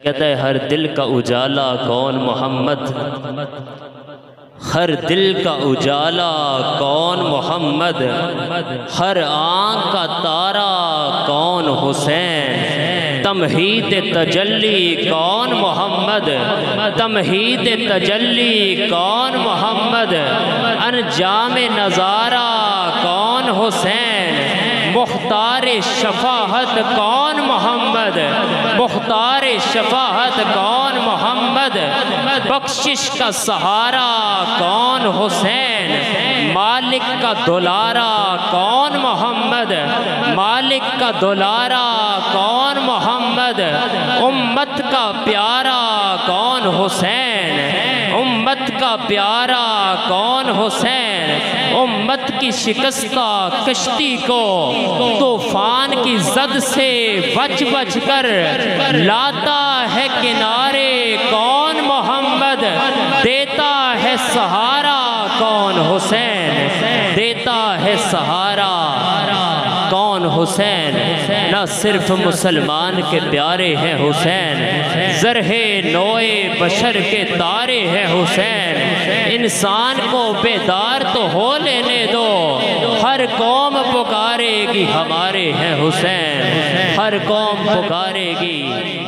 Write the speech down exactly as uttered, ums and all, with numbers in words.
कहता है हर दिल का उजाला कौन मोहम्मद, हर दिल का उजाला कौन मोहम्मद, हर आँख का तारा कौन हुसैन, तमहीद तजल्ली कौन मोहम्मद, तमहीद तजल्ली कौन मोहम्मद, अनजाम नज़ारा कौन हुसैन, मुख्तार शफाहत कौन मोहम्मद, मुख्तार शफाहत कौन मोहम्मद, बख्शिश का सहारा कौन हुसैन, मालिक का दुलारा कौन मोहम्मद, मालिक का दुलारा कौन मोहम्मद, उम्मत का प्यारा कौन हुसैन, उम्मत का प्यारा कौन हुसैन, उम्मत की शिकस्ता कश्ती को तूफान की जद से बच बच कर लाता है किनारे कौन मोहम्मद, देता है सहारा कौन हुसैन, देता है सहारा कौन हुसैन। न सिर्फ मुसलमान के प्यारे हैं हुसैन, ज़रहे नोए बशर के तारे हैं हुसैन, इंसान को बेदार तो हो लेने दो, हर कौम पुकारेगी हमारे हैं हुसैन, हर कौम पुकारेगी।